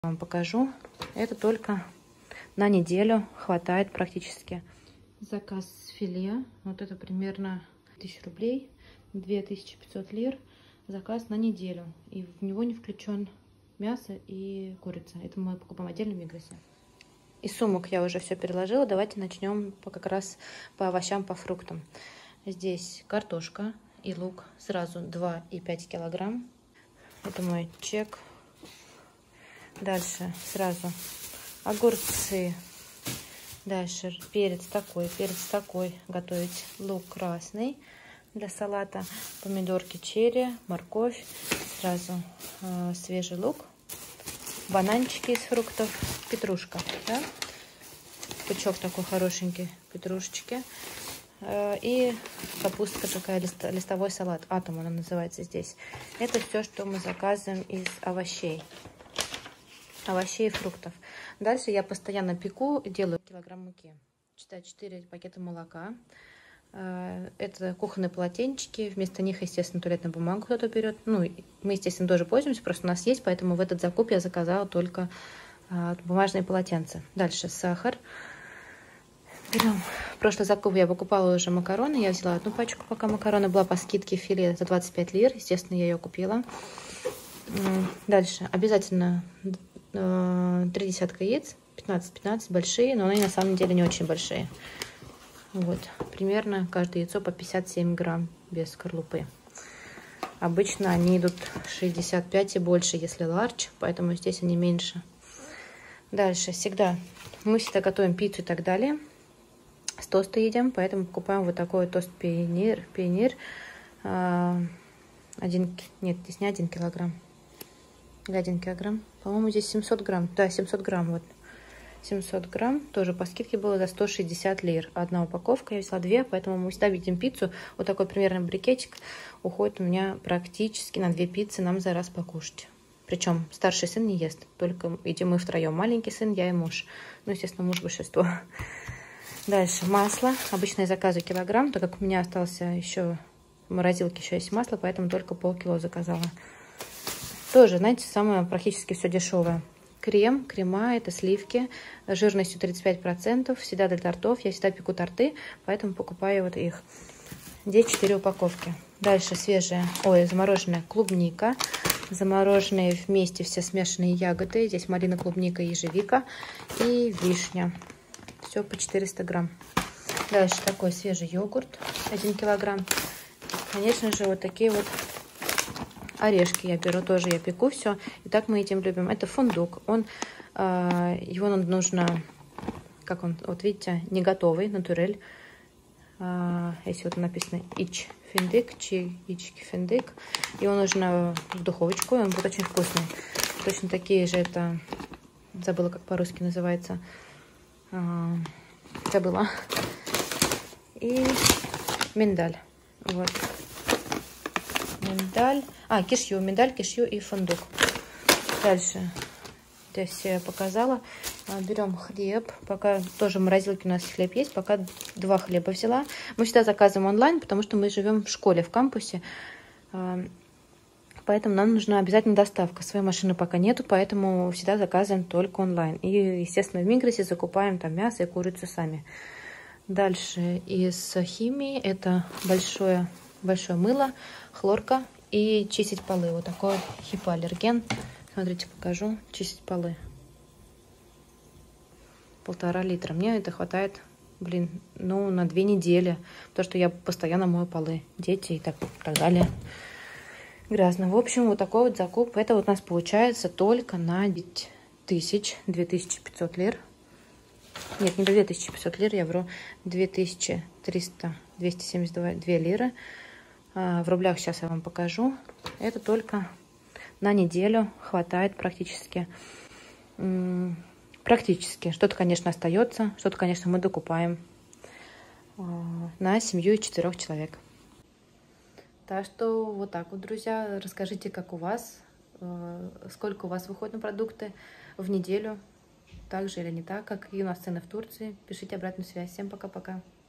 Вам покажу. Это только на неделю хватает практически. Заказ филе. Вот это примерно 1000 рублей. 2500 лир. Заказ на неделю. И в него не включен мясо и курица. Это мы покупаем отдельно в Мигросе. Из сумок я уже все переложила. Давайте начнем как раз по овощам, по фруктам. Здесь картошка и лук. Сразу 2,5 килограмм. Это мой чек. Дальше сразу огурцы. Дальше перец такой готовить. Лук красный для салата. Помидорки черри, морковь. Сразу свежий лук. Бананчики из фруктов. Петрушка. Да? Пучок такой хорошенький. Петрушечки. И капустка такая, листовой салат. Атом она называется здесь. Это все, что мы заказываем из овощей. Овощей и фруктов. Дальше я постоянно пеку, делаю килограмм муки. 4 пакета молока. Это кухонные полотенчики. Вместо них, естественно, туалетную бумагу кто-то берет. Ну, мы, естественно, тоже пользуемся, просто у нас есть, поэтому в этот закуп я заказала только бумажные полотенца. Дальше сахар. Берем. Прошлый закуп я покупала уже макароны. Я взяла одну пачку, пока макароны была по скидке филе за 25 лир. Естественно, я ее купила. Дальше обязательно 3 десятка яиц, 15-15, большие, но они на самом деле не очень большие. Вот, примерно каждое яйцо по 57 грамм без скорлупы. Обычно они идут 65 и больше, если ларч, поэтому здесь они меньше. Дальше мы всегда готовим пиццу и так далее. С тоста едим, поэтому покупаем вот такой тост пионер. Нет, здесь не 1 килограмм. 1 килограмм. По-моему, здесь 700 грамм. Да, 700 грамм. Вот. 700 грамм. Тоже по скидке было за 160 лир. Одна упаковка. Я взяла 2, поэтому мы всегда видим пиццу. Вот такой примерно брикетик уходит у меня практически на 2 пиццы нам за раз покушать. Причем старший сын не ест. Только едим мы втроем. Маленький сын, я и муж. Ну, естественно, муж большинство. Дальше масло. Обычно я заказываю килограмм, так как у меня остался еще в морозилке еще есть масло, поэтому только полкило заказала. Тоже, знаете, самое практически все дешевое. Крема, это сливки, жирностью 35%, всегда для тортов. Я всегда пеку торты, поэтому покупаю вот их. Здесь 4 упаковки. Дальше замороженная клубника. Замороженные вместе все смешанные ягоды. Здесь малина, клубника, ежевика и вишня. Все по 400 грамм. Дальше такой свежий йогурт, 1 килограмм. Конечно же, вот такие вот орешки я беру, тоже я пеку все. И так мы этим любим. Это фундук. Его нужно, вот видите, не готовый, натурель. Если вот написано ич финдик, финдик. Его нужно в духовочку, он будет очень вкусный. Точно такие же, это, забыла, как по-русски называется. Забыла. И миндаль. Вот. Миндаль. Миндаль, кишью и фундук. Дальше. Здесь я показала. Берем хлеб. Пока тоже в морозилке у нас хлеб есть. Пока 2 хлеба взяла. Мы всегда заказываем онлайн, потому что мы живем в школе, в кампусе. Поэтому нам нужна обязательно доставка. Своей машины пока нету, поэтому всегда заказываем только онлайн. И, естественно, в Мигросе закупаем там мясо и курицу сами. Дальше из химии это большое мыло, хлорка и чистить полы. Вот такой хипоаллерген. Смотрите, покажу. Чистить полы. 1,5 литра. Мне это хватает, на 2 недели. Потому что я постоянно мою полы. Дети и так далее. Грязно. В общем, вот такой вот закуп. Это вот у нас получается только на 2500 лир. Нет, не 2500 лир, я вру. 272 лиры. В рублях сейчас я вам покажу. Это только на неделю хватает практически. Что-то, конечно, остается. Что-то, конечно, мы докупаем на семью из 4 человек. Так что вот так вот, друзья. Расскажите, как у вас, сколько у вас выходит на продукты в неделю, так же или не так, как и у нас цены в Турции. Пишите обратную связь. Всем пока-пока.